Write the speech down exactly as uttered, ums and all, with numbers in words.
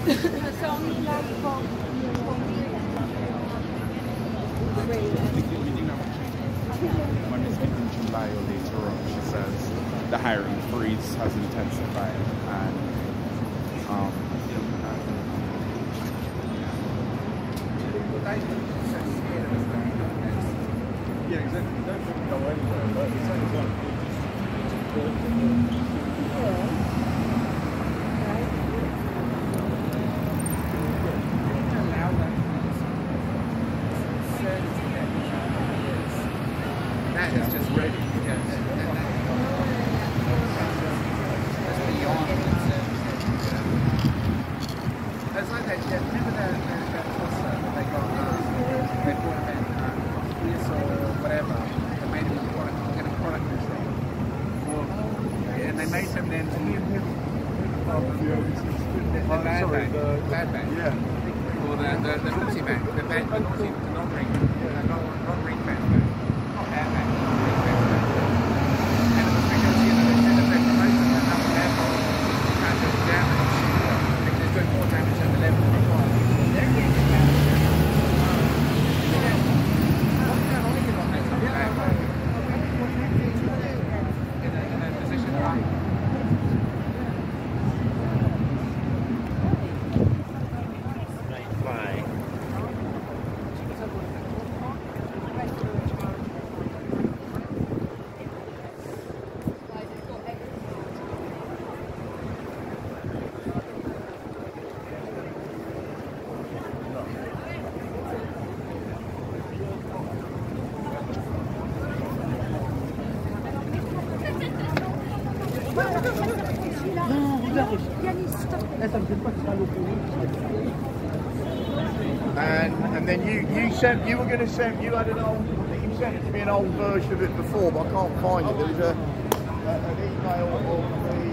When we speak in July or later on, she says the hiring freeze has intensified and um, yeah, exactly. You don't really go anywhere, but it's only one. That is just ready. Yeah, that, that, that, that's beyond concern. It's like that, yeah, remember that, that, that poster that they got, uh, they brought him in, uh, yes or whatever, they made him a product, get a product control. Well, and they made him then, he and him, the, the bad bag, bad bag. Yeah. Or the, the, the naughty bag, the bad, the naughty, the non-ring, the non-ring bag. And and then you you sent you were going to send you had an old you sent it to me an old version of it before, but I can't find it. There was a, a an email of the